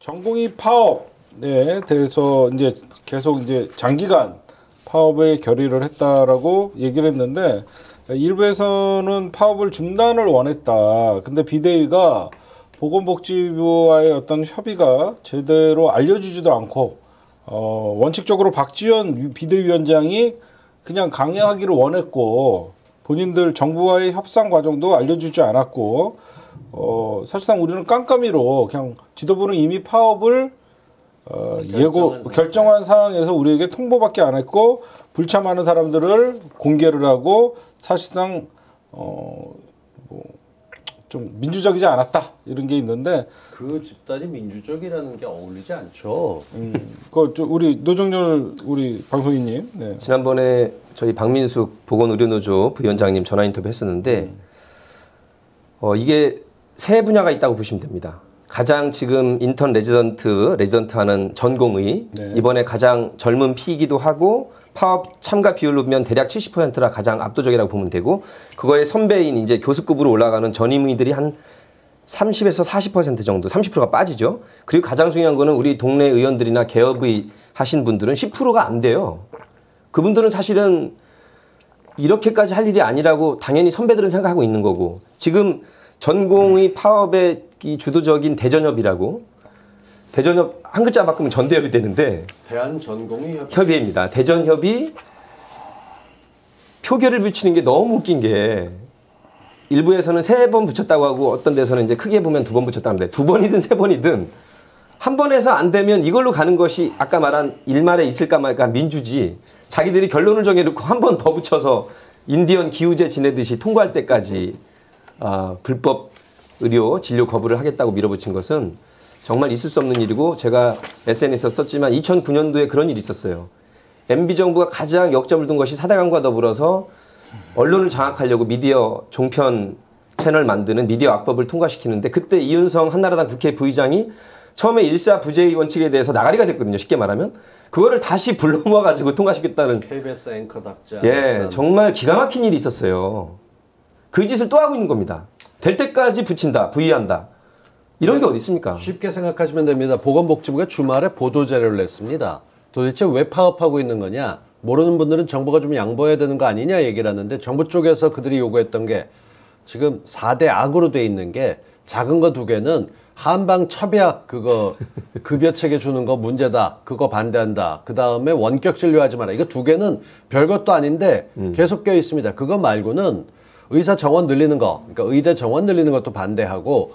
전공의 파업에 대해서 이제 계속 이제 장기간 파업에 결의를 했다라고 얘기를 했는데 일부에서는 파업을 중단을 원했다. 근데 비대위가 보건복지부와의 어떤 협의가 제대로 알려주지도 않고 원칙적으로 박지원 비대위원장이 그냥 강행하기를 원했고 본인들 정부와의 협상 과정도 알려주지 않았고 사실상 우리는 깜깜이로 그냥 지도부는 이미 파업을 결정한 상황에서 우리에게 통보밖에 안 했고 불참하는 사람들을 공개를 하고 사실상 좀 민주적이지 않았다 이런 게 있는데 그 집단이 민주적이라는 게 어울리지 않죠. 우리 노정열 우리 방송인님 네. 지난번에 저희 박민숙 보건의료노조 부위원장님 전화 인터뷰 했었는데 이게 세 분야가 있다고 보시면 됩니다. 가장 지금 인턴 레지던트 하는 전공의 네. 이번에 가장 젊은 피이기도 하고 파업 참가 비율로 보면 대략 70%라 가장 압도적이라고 보면 되고 그거에 선배인 이제 교수급으로 올라가는 전임의들이 한 30에서 40% 정도 30%가 빠지죠. 그리고 가장 중요한 거는 우리 동네 의원들이나 개업의 하신 분들은 10%가 안 돼요. 그분들은 사실은 이렇게까지 할 일이 아니라고 당연히 선배들은 생각하고 있는 거고 지금 전공의 파업의 이 주도적인 대전협이라고 대전협 한 글자 바꾸면 전대협이 되는데 대한전공의 협의회입니다. 대전협이 표결을 붙이는 게 너무 웃긴 게 일부에서는 3번 붙였다고 하고 어떤 데서는 이제 크게 보면 2번 붙였다고 하는데 2번이든 3번이든 한 번 해서 안 되면 이걸로 가는 것이 아까 말한 일말에 있을까 말까 민주지 자기들이 결론을 정해놓고 한 번 더 붙여서 인디언 기우제 지내듯이 통과할 때까지 불법 의료 진료 거부를 하겠다고 밀어붙인 것은 정말 있을 수 없는 일이고 제가 SNS에 썼지만 2009년도에 그런 일이 있었어요. MB정부가 가장 역점을 둔 것이 사대강과 더불어서 언론을 장악하려고 미디어 종편 채널 만드는 미디어 악법을 통과시키는데 그때 이윤성 한나라당 국회 부의장이 처음에 일사부재의 원칙에 대해서 나가리가 됐거든요. 쉽게 말하면. 그거를 다시 불러 모아가지고 통과시켰다는. KBS 앵커답지 예, 정말 기가 막힌 일이 있었어요. 그 짓을 또 하고 있는 겁니다. 될 때까지 붙인다, 부의한다. 이런 게 어디 있습니까? 쉽게 생각하시면 됩니다. 보건복지부가 주말에 보도자료를 냈습니다. 도대체 왜 파업하고 있는 거냐? 모르는 분들은 정부가 좀 양보해야 되는 거 아니냐 얘기를 하는데 정부 쪽에서 그들이 요구했던 게 지금 4대 악으로 돼 있는 게 작은 거 2개는 한방 첩약 그거 급여 체계 주는 거 문제다. 그거 반대한다. 그 다음에 원격 진료하지 마라. 이거 2개는 별것도 아닌데 계속 껴 있습니다. 그거 말고는 의사 정원 늘리는 거, 그러니까 의대 정원 늘리는 것도 반대하고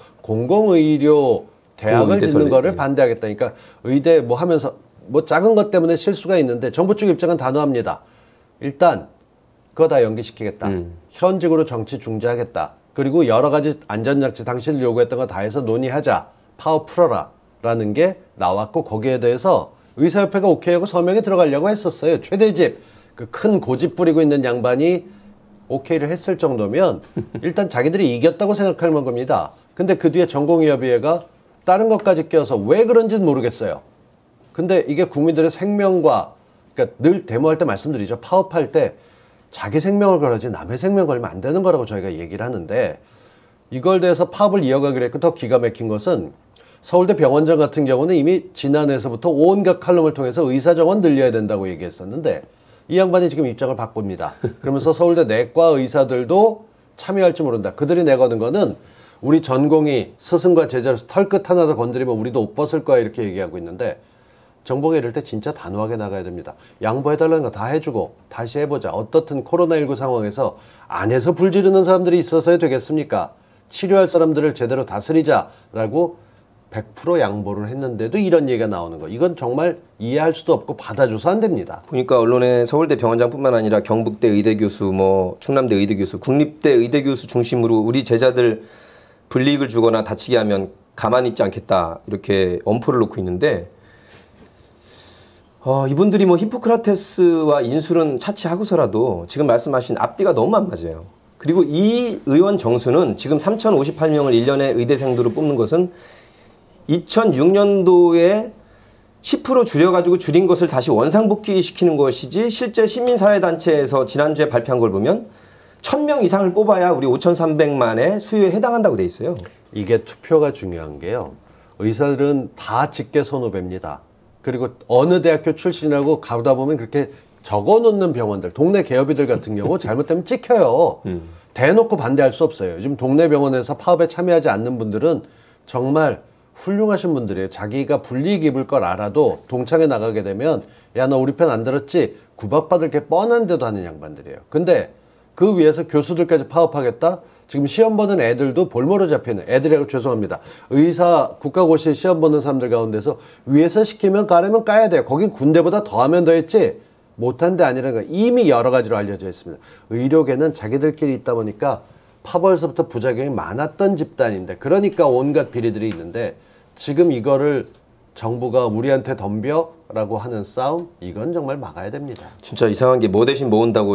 공공의료 대학을 짓는 거를 반대하겠다. 그러니까 의대 뭐 하면서 뭐 작은 것 때문에 실수가 있는데 정부 쪽 입장은 단호합니다. 일단 그거 다 연기시키겠다. 현직으로 정치 중지하겠다. 그리고 여러 가지 안전장치 당신들 요구했던 거 다 해서 논의하자. 파업 풀어라. 라는 게 나왔고 거기에 대해서 의사협회가 오케이하고 서명에 들어가려고 했었어요. 최대집. 그 큰 고집 부리고 있는 양반이 오케이를 했을 정도면 일단 자기들이 이겼다고 생각할 겁니다. 근데 그 뒤에 전공의협의회가 다른 것까지 껴서 왜 그런지는 모르겠어요. 근데 이게 국민들의 생명과 그러니까 늘 데모할 때 말씀드리죠. 파업할 때 자기 생명을 걸어야지 남의 생명 걸면 안 되는 거라고 저희가 얘기를 하는데 이걸 대해서 파업을 이어가기로 했고 더 기가 막힌 것은 서울대 병원장 같은 경우는 이미 지난해에서부터 온갖 칼럼을 통해서 의사 정원 늘려야 된다고 얘기했었는데 이 양반이 지금 입장을 바꿉니다. 그러면서 서울대 내과 의사들도 참여할지 모른다. 그들이 내거는 거는 우리 전공이 스승과 제자로서 털끝 하나 더 건드리면 우리도 옷 벗을 거야 이렇게 얘기하고 있는데 정부가 이럴 때 진짜 단호하게 나가야 됩니다. 양보해달라는 거 다 해주고 다시 해보자. 어떻든 코로나19 상황에서 안에서 불지르는 사람들이 있어서야 되겠습니까? 치료할 사람들을 제대로 다스리자라고 100% 양보를 했는데도 이런 얘기가 나오는 거. 이건 정말 이해할 수도 없고 받아줘서 안 됩니다. 보니까 언론에 서울대 병원장뿐만 아니라 경북대 의대교수, 뭐 충남대 의대교수, 국립대 의대교수 중심으로 우리 제자들 불이익을 주거나 다치게 하면 가만히 있지 않겠다 이렇게 엄포를 놓고 있는데 이분들이 뭐 히포크라테스와 인술은 차치하고서라도 지금 말씀하신 앞뒤가 너무 안 맞아요. 그리고 이 의원 정수는 지금 3,058명을 1년에 의대생도로 뽑는 것은 2006년도에 10% 줄여가지고 줄인 것을 다시 원상복귀시키는 것이지 실제 시민사회단체에서 지난주에 발표한 걸 보면 1,000명 이상을 뽑아야 우리 5,300만의 수요에 해당한다고 돼 있어요. 이게 투표가 중요한 게요. 의사들은 다 직계 선후배입니다. 그리고 어느 대학교 출신이라고 가다 보면 그렇게 적어놓는 병원들, 동네 개업이들 같은 경우 잘못되면 찍혀요. 대놓고 반대할 수 없어요. 요즘 동네 병원에서 파업에 참여하지 않는 분들은 정말 훌륭하신 분들이에요. 자기가 불이익 입을 걸 알아도 동창회 나가게 되면 야, 너 우리 편 안 들었지? 구박받을 게 뻔한데도 하는 양반들이에요. 근데 그 위에서 교수들까지 파업하겠다? 지금 시험 보는 애들도 볼모로 잡히는 애들이라고 죄송합니다. 의사 국가고시 시험 보는 사람들 가운데서 위에서 시키면 까려면 까야 돼요. 거긴 군대보다 더하면 더했지 못한 데 아니라는 거 이미 여러 가지로 알려져 있습니다. 의료계는 자기들끼리 있다 보니까 파벌서부터 부작용이 많았던 집단인데 그러니까 온갖 비리들이 있는데 지금 이거를 정부가 우리한테 덤벼라고 하는 싸움 이건 정말 막아야 됩니다. 진짜 이상한 게 뭐 대신 모은다고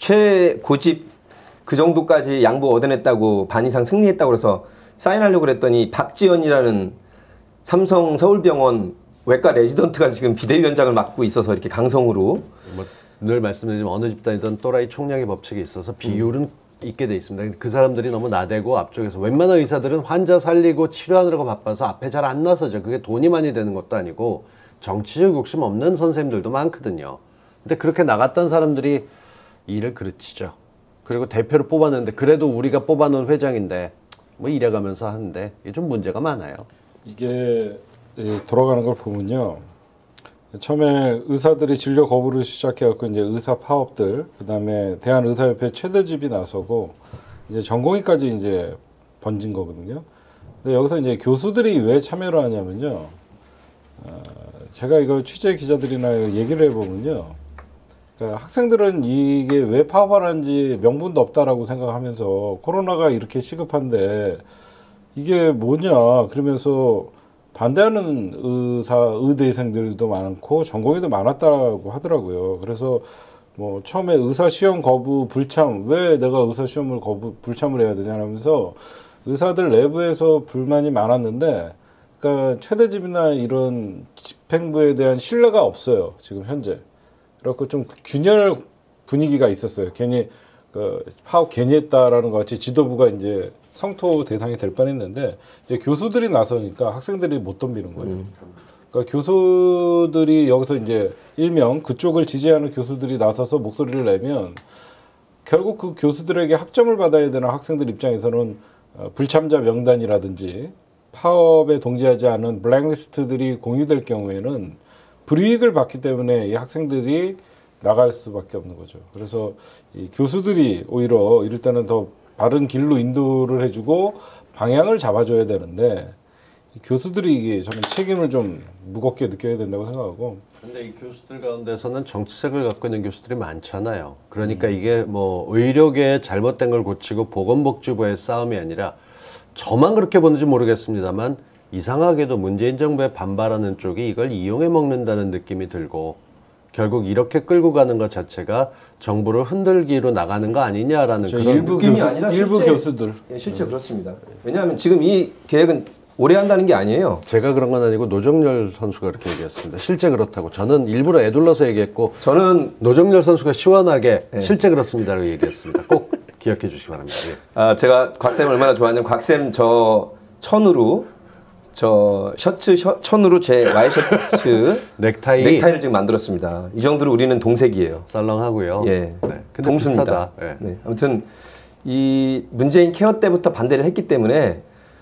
최고집 그 정도까지 양보 얻어냈다고 반 이상 승리했다고 그래서 사인하려고 그랬더니 박지연이라는 삼성 서울병원 외과 레지던트가 지금 비대위원장을 맡고 있어서 이렇게 강성으로 뭐 늘 말씀드리지만 어느 집단이든 또라이 총량의 법칙이 있어서 비율은 있게 돼 있습니다. 그 사람들이 너무 나대고 앞쪽에서 웬만한 의사들은 환자 살리고 치료하느라고 바빠서 앞에 잘 안 나서죠. 그게 돈이 많이 되는 것도 아니고 정치적 욕심 없는 선생님들도 많거든요. 근데 그렇게 나갔던 사람들이 일을 그르치죠. 그리고 대표를 뽑았는데 그래도 우리가 뽑아놓은 회장인데 뭐 이래가면서 하는데 이게 좀 문제가 많아요. 이게 돌아가는 걸 보면요. 처음에 의사들이 진료 거부를 시작해갖고 이제 의사 파업들, 그다음에 대한의사협회 최대집이 나서고 이제 전공의까지 이제 번진 거거든요. 근데 여기서 이제 교수들이 왜 참여를 하냐면요. 제가 이거 취재 기자들이나 얘기를 해보면요. 그러니까 학생들은 이게 왜 파업하는지 명분도 없다라고 생각하면서 코로나가 이렇게 시급한데 이게 뭐냐 그러면서 반대하는 의대생들도 많고 전공의도 많았다고 하더라고요. 그래서 뭐 처음에 의사 시험 거부 불참 왜 내가 의사 시험을 불참을 해야 되냐 하면서 의사들 내부에서 불만이 많았는데 그러니까 최대집이나 이런 집행부에 대한 신뢰가 없어요. 지금 현재. 그래갖고 좀 균열 분위기가 있었어요. 괜히 그 파업 괜히 했다라는 것 같이 지도부가 이제 성토 대상이 될 뻔했는데 이제 교수들이 나서니까 학생들이 못 덤비는 거죠. 그러니까 교수들이 여기서 이제 일명 그쪽을 지지하는 교수들이 나서서 목소리를 내면 결국 그 교수들에게 학점을 받아야 되는 학생들 입장에서는 불참자 명단이라든지 파업에 동의하지 않은 블랙리스트들이 공유될 경우에는 불이익을 받기 때문에 이 학생들이 나갈 수밖에 없는 거죠. 그래서 이 교수들이 오히려 이럴 때는 더 바른 길로 인도를 해주고 방향을 잡아줘야 되는데 이 교수들이 이게 저는 책임을 좀 무겁게 느껴야 된다고 생각하고. 근데 이 교수들 가운데서는 정치색을 갖고 있는 교수들이 많잖아요. 그러니까 이게 뭐 의료계의 잘못된 걸 고치고 보건복지부의 싸움이 아니라 저만 그렇게 보는지 모르겠습니다만 이상하게도 문재인 정부에 반발하는 쪽이 이걸 이용해 먹는다는 느낌이 들고 결국 이렇게 끌고 가는 것 자체가 정부를 흔들기로 나가는 거 아니냐라는 그런 일부 느낌이 교수, 아니라 일부 실제, 교수들. 예, 실제 그렇습니다. 왜냐하면 지금 이 계획은 오래 한다는 게 아니에요. 제가 그런 건 아니고 노정열 선수가 그렇게 얘기했습니다. 실제 그렇다고. 저는 일부러 애둘러서 얘기했고 저는 노정열 선수가 시원하게 실제 그렇습니다라고 얘기했습니다. 꼭 기억해 주시기 바랍니다. 예. 제가 곽쌤 얼마나 좋아하냐면 곽쌤 저 천으로 저 셔츠 천으로 제 와이셔츠 넥타이를 지금 만들었습니다. 이 정도로 우리는 동색이에요. 썰렁하고요. 예, 네. 동수입니다. 예. 네. 아무튼 이 문재인 케어 때부터 반대를 했기 때문에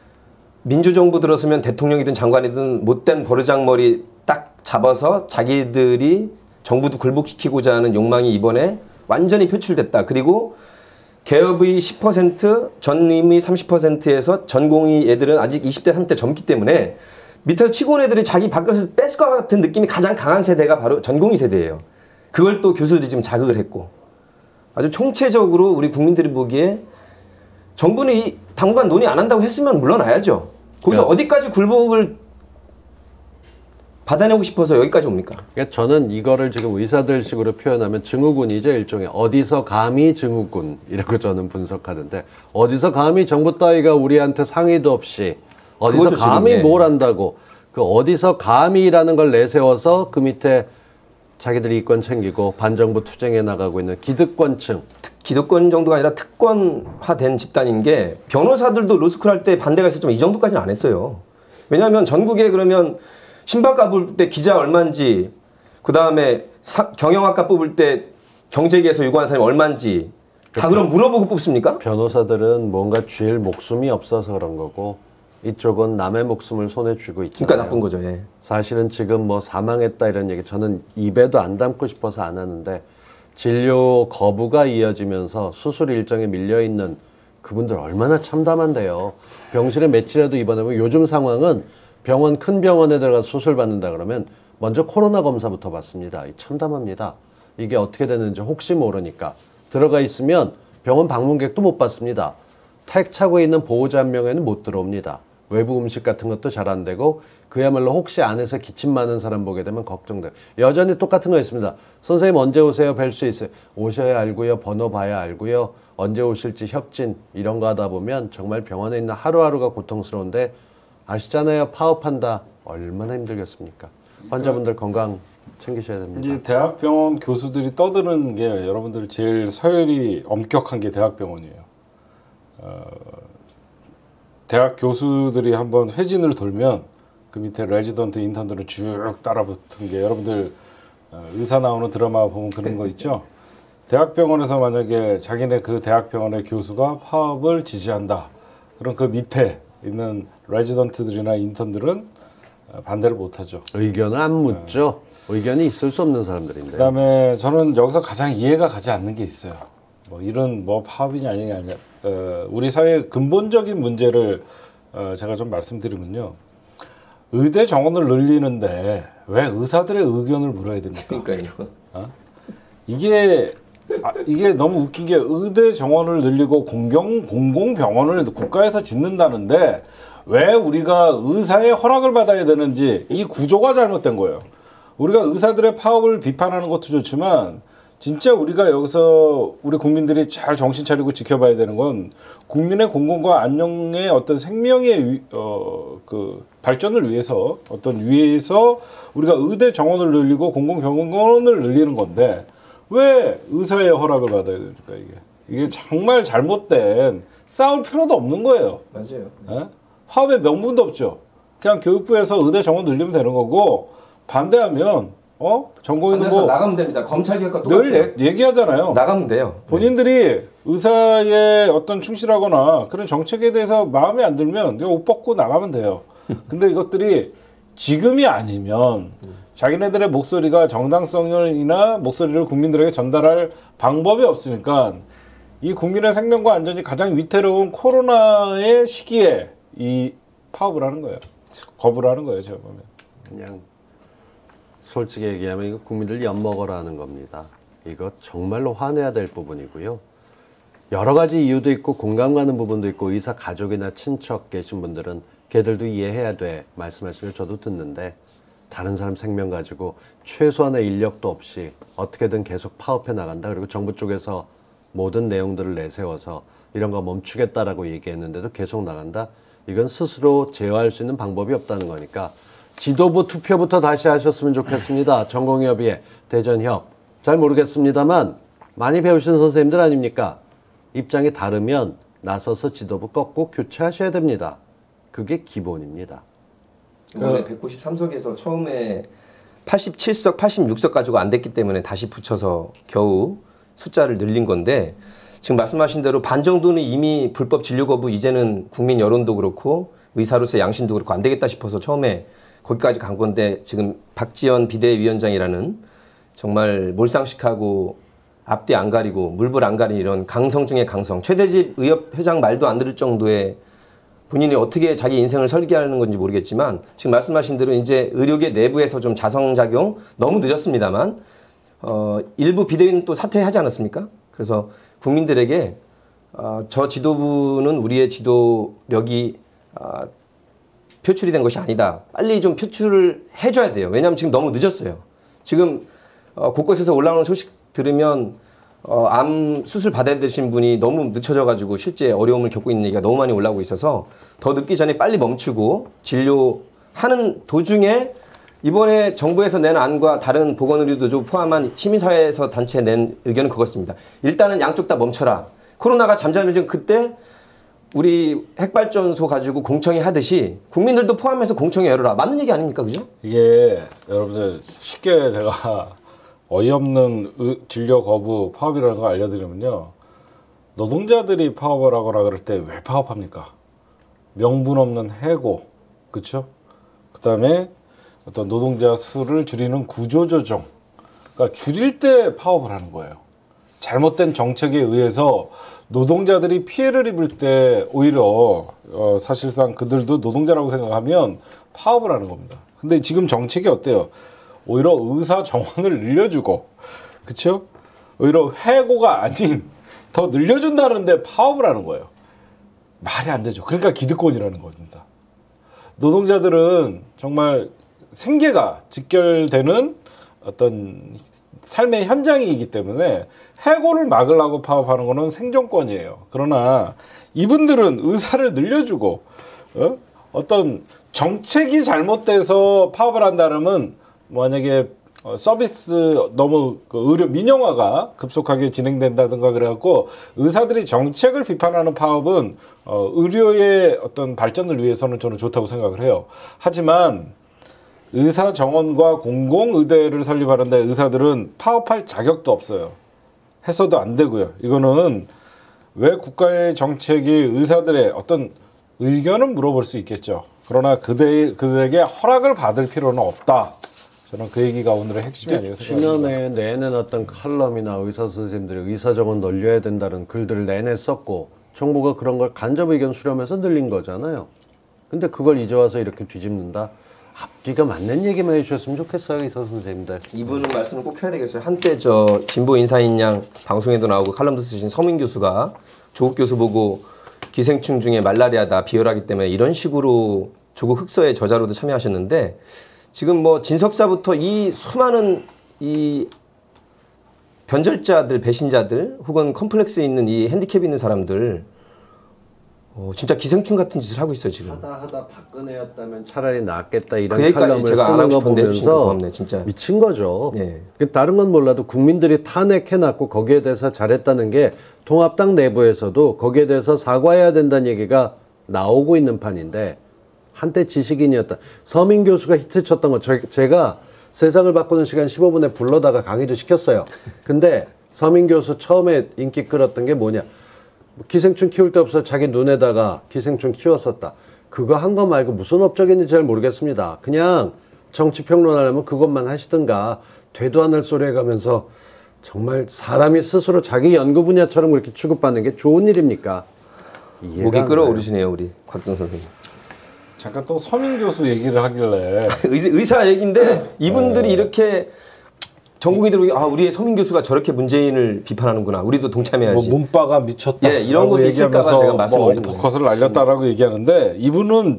민주정부 들었으면 대통령이든 장관이든 못된 버르장머리 딱 잡아서 자기들이 정부도 굴복시키고자 하는 욕망이 이번에 완전히 표출됐다. 그리고 개업의 10%, 전임의 30%에서 전공의 애들은 아직 20대, 30대 젊기 때문에 밑에서 치고 온 애들이 자기 밥그릇을 뺏을 것 같은 느낌이 가장 강한 세대가 바로 전공의 세대예요. 그걸 또 교수들이 지금 자극을 했고 아주 총체적으로 우리 국민들이 보기에 정부는 이 당분간 논의 안 한다고 했으면 물러나야죠. 거기서 어디까지 굴복을 받아내고 싶어서 여기까지 옵니까? 그러니까 저는 이거를 지금 의사들식으로 표현하면 증후군이죠. 일종의 어디서 감히 증후군이라고 저는 분석하는데 어디서 감히 정부 따위가 우리한테 상의도 없이 어디서 감히 뭘 한다고 그 어디서 감히라는 걸 내세워서 그 밑에 자기들이 이권 챙기고 반정부 투쟁해 나가고 있는 기득권층. 기득권 정도가 아니라 특권화된 집단인 게 변호사들도 로스쿨 할 때 반대가 있었지만 이 정도까지는 안 했어요. 왜냐하면 전국에 그러면 신박과 뽑을 때 기자 얼마인지, 그 다음에 경영학과 뽑을 때 경제계에서 요구하는 사람이 얼마인지 다 그럼 물어보고 뽑습니까? 변호사들은 뭔가 쥘 목숨이 없어서 그런 거고 이쪽은 남의 목숨을 손에 쥐고 있잖아요. 그러니까 나쁜 거죠. 예. 사실은 지금 뭐 사망했다 이런 얘기 저는 입에도 안 담고 싶어서 안 하는데 진료 거부가 이어지면서 수술 일정에 밀려있는 그분들 얼마나 참담한데요. 병실에 며칠이라도 입원하면 요즘 상황은 병원 큰 병원에 들어가서 수술 받는다 그러면 먼저 코로나 검사부터 받습니다. 참담합니다. 이게 어떻게 되는지 혹시 모르니까 들어가 있으면 병원 방문객도 못 받습니다. 택 차고 있는 보호자 한 명에는 못 들어옵니다. 외부 음식 같은 것도 잘 안 되고 그야말로 혹시 안에서 기침 많은 사람 보게 되면 걱정돼요. 여전히 똑같은 거 있습니다. 선생님 언제 오세요? 뵐 수 있어요. 오셔야 알고요. 번호 봐야 알고요. 언제 오실지 협진 이런 거 하다 보면 정말 병원에 있는 하루하루가 고통스러운데 아시잖아요. 파업한다. 얼마나 힘들겠습니까? 환자분들 건강 챙기셔야 됩니다. 이제 대학병원 교수들이 떠드는 게 여러분들 제일 서열이 엄격한 게 대학병원이에요. 대학 교수들이 한번 회진을 돌면 그 밑에 레지던트 인턴들을 쭉 따라붙은 게 여러분들 의사 나오는 드라마 보면 그런 거 있죠. 대학병원에서 만약에 자기네 그 대학병원의 교수가 파업을 지지한다. 그럼 그 밑에 있는 레지던트들이나 인턴들은 반대를 못하죠. 의견을 안 묻죠. 의견이 있을 수 없는 사람들인데. 그다음에 저는 여기서 가장 이해가 가지 않는 게 있어요. 뭐 이런 뭐 파업이냐 아니냐 우리 사회의 근본적인 문제를 제가 좀 말씀드리면요. 의대 정원을 늘리는데 왜 의사들의 의견을 물어야 됩니까? 그러니까요. 이게 너무 웃긴 게 의대 정원을 늘리고 공공병원을 국가에서 짓는다는데 왜 우리가 의사의 허락을 받아야 되는지 이 구조가 잘못된 거예요. 우리가 의사들의 파업을 비판하는 것도 좋지만 진짜 우리가 여기서 우리 국민들이 잘 정신 차리고 지켜봐야 되는 건 국민의 공공과 안녕의 어떤 생명의 그 발전을 위해서 우리가 의대 정원을 늘리고 공공병원을 늘리는 건데 왜 의사의 허락을 받아야 됩니까? 이게 정말 잘못된 싸울 필요도 없는 거예요. 맞아요. 예? 파업의 명분도 없죠. 그냥 교육부에서 의대 정원 늘리면 되는 거고 반대하면 전공의는 뭐 나가면 됩니다. 검찰 개혁과 늘 얘기하잖아요. 나가면 돼요. 본인들이 의사의 어떤 충실하거나 그런 정책에 대해서 마음에 안 들면 그냥 옷 벗고 나가면 돼요. 근데 이것들이 지금이 아니면 자기네들의 목소리가 정당성이나 목소리를 국민들에게 전달할 방법이 없으니까 이 국민의 생명과 안전이 가장 위태로운 코로나의 시기에 이 파업을 하는 거예요. 거부를 하는 거예요. 제가 보면. 그냥 솔직히 얘기하면 이거 국민들 엿먹어라 하는 겁니다. 이거 정말로 화내야 될 부분이고요. 여러 가지 이유도 있고 공감 가는 부분도 있고 의사 가족이나 친척 계신 분들은 걔들도 이해해야 돼 말씀하시는 걸 저도 듣는데 다른 사람 생명 가지고 최소한의 인력도 없이 어떻게든 계속 파업해 나간다. 그리고 정부 쪽에서 모든 내용들을 내세워서 이런 거 멈추겠다라고 얘기했는데도 계속 나간다. 이건 스스로 제어할 수 있는 방법이 없다는 거니까 지도부 투표부터 다시 하셨으면 좋겠습니다. 전공의협의회, 대전협. 잘 모르겠습니다만 많이 배우신 선생님들 아닙니까? 입장이 다르면 나서서 지도부 꺾고 교체하셔야 됩니다. 그게 기본입니다. 이번에 193석에서 처음에 87석, 86석 가지고 안 됐기 때문에 다시 붙여서 겨우 숫자를 늘린 건데 지금 말씀하신 대로 반 정도는 이미 불법 진료 거부 이제는 국민 여론도 그렇고 의사로서의 양심도 그렇고 안 되겠다 싶어서 처음에 거기까지 간 건데 지금 박지원 비대위원장이라는 정말 몰상식하고 앞뒤 안 가리고 물불 안 가린 이런 강성 중에 강성 최대집 의협 회장 말도 안 들을 정도의 본인이 어떻게 자기 인생을 설계하는 건지 모르겠지만 지금 말씀하신 대로 이제 의료계 내부에서 좀 자성작용 너무 늦었습니다만 일부 비대위는 또 사퇴하지 않았습니까? 그래서 국민들에게 저 지도부는 우리의 지도력이 표출이 된 것이 아니다. 빨리 좀 표출을 해줘야 돼요. 왜냐하면 지금 너무 늦었어요. 지금 곳곳에서 올라오는 소식 들으면 암 수술 받아야 되신 분이 너무 늦춰져가지고 실제 어려움을 겪고 있는 얘기가 너무 많이 올라오고 있어서 더 늦기 전에 빨리 멈추고 진료하는 도중에 이번에 정부에서 낸 안과 다른 보건의료도 포함한 시민사회에서 단체 낸 의견은 그것입니다. 일단은 양쪽 다 멈춰라. 코로나가 잠잠해진 그때 우리 핵발전소 가지고 공청회 하듯이 국민들도 포함해서 공청회 열어라. 맞는 얘기 아닙니까? 그죠? 이게 여러분들 쉽게 제가 어이없는 진료 거부 파업이라는 거 알려드리면요. 노동자들이 파업을 하거나 그럴 때 왜 파업합니까? 명분 없는 해고, 그렇죠? 그다음에 어떤 노동자 수를 줄이는 구조조정, 그러니까 줄일 때 파업을 하는 거예요. 잘못된 정책에 의해서 노동자들이 피해를 입을 때 오히려 사실상 그들도 노동자라고 생각하면 파업을 하는 겁니다. 근데 지금 정책이 어때요? 오히려 의사 정원을 늘려주고, 그렇죠? 오히려 해고가 아닌 더 늘려준다는데 파업을 하는 거예요. 말이 안 되죠. 그러니까 기득권이라는 겁니다. 노동자들은 정말 생계가 직결되는 어떤 삶의 현장이기 때문에 해고를 막으려고 파업하는 거는 생존권이에요. 그러나 이분들은 의사를 늘려주고 어떤 정책이 잘못돼서 파업을 한다면 만약에 서비스 너무 의료 민영화가 급속하게 진행된다든가 그래갖고 의사들이 정책을 비판하는 파업은 의료의 어떤 발전을 위해서는 저는 좋다고 생각을 해요. 하지만 의사 정원과 공공의대를 설립하는데 의사들은 파업할 자격도 없어요. 해서도 안 되고요. 이거는 왜 국가의 정책이 의사들의 어떤 의견은 물어볼 수 있겠죠. 그러나 그들에게 허락을 받을 필요는 없다. 저는 그 얘기가 오늘의 핵심이 아니에요. 지난해 내낸 어떤 칼럼이나 의사 선생님들이 의사 정원 늘려야 된다는 글들을 내내 썼고 정부가 그런 걸 간접 의견 수렴해서 늘린 거잖아요. 근데 그걸 이제 와서 이렇게 뒤집는다? 앞뒤가 맞는 얘기만 해주셨으면 좋겠어요, 의사 선생님들. 이분은 말씀을 꼭 해야 되겠어요. 한때 저 진보 인사인 양 방송에도 나오고 칼럼도 쓰신 서민 교수가 조국 교수 보고 기생충 중에 말라리아다, 비열하기 때문에 이런 식으로 조국 흑서의 저자로도 참여하셨는데 지금 뭐 진석사부터 이 수많은 이 변절자들, 배신자들 혹은 컴플렉스에 있는 이 핸디캡이 있는 사람들 진짜 기생충 같은 짓을 하고 있어요 지금. 하다 박근혜였다면 차라리 낫겠다 이런 그 얘기까지 칼럼을 제가 안 쓰는 하고 거 싶은데 진짜 보면서 고맙네, 진짜. 미친 거죠. 예. 다른 건 몰라도 국민들이 탄핵해놨고 거기에 대해서 잘했다는 게 통합당 내부에서도 거기에 대해서 사과해야 된다는 얘기가 나오고 있는 판인데 한때 지식인이었다. 서민 교수가 히트쳤던 거 제가 세상을 바꾸는 시간 15분에 불러다가 강의도 시켰어요. 근데 서민 교수 처음에 인기 끌었던 게 뭐냐. 기생충 키울 데 없어 자기 눈에다가 기생충 키웠었다. 그거 한 거 말고 무슨 업적인지 잘 모르겠습니다. 그냥 정치평론하려면 그것만 하시든가 되도 않을 소리 해가면서 정말 사람이 스스로 자기 연구 분야처럼 그렇게 취급받는 게 좋은 일입니까? 목이 끓어오르시네요 우리 곽동 선생님. 잠깐 또 서민 교수 얘기를 하길래 의사 얘기인데 이분들이 이렇게 전국이들 우리의 서민 교수가 저렇게 문재인을 비판하는구나. 우리도 동참해야지. 뭐 문바가 미쳤다. 예, 이런 것도 있을까봐 제가 말씀을 올린 거예요. 포커스를 날렸다라고 얘기하는데 이분은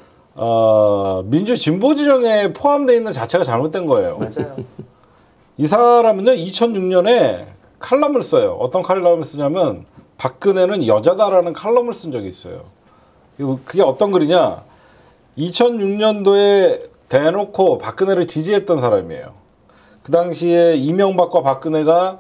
민주 진보 진영에 포함되어 있는 자체가 잘못된 거예요. 맞아요. 이 사람은요 2006년에 칼럼을 써요. 어떤 칼럼을 쓰냐면 박근혜는 여자다라는 칼럼을 쓴 적이 있어요. 그게 어떤 글이냐? 2006년도에 대놓고 박근혜를 지지했던 사람이에요. 그 당시에 이명박과 박근혜가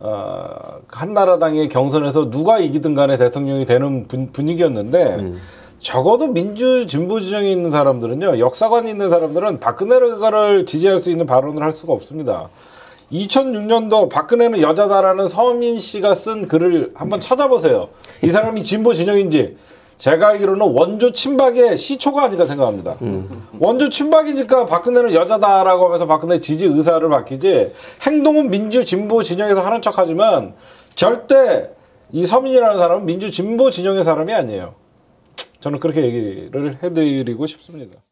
한나라당의 경선에서 누가 이기든 간에 대통령이 되는 분위기였는데 적어도 민주 진보 지정에 있는 사람들은요, 역사관에 있는 사람들은 박근혜를 지지할 수 있는 발언을 할 수가 없습니다. 2006년도 박근혜는 여자다라는 서민 씨가 쓴 글을 한번 찾아보세요. 이 사람이 진보 진영인지. 제가 알기로는 원조 친박의 시초가 아닌가 생각합니다. 원조 친박이니까 박근혜는 여자다라고 하면서 박근혜 지지 의사를 밝히지 행동은 민주 진보 진영에서 하는 척하지만 절대 이 서민이라는 사람은 민주 진보 진영의 사람이 아니에요. 저는 그렇게 얘기를 해드리고 싶습니다.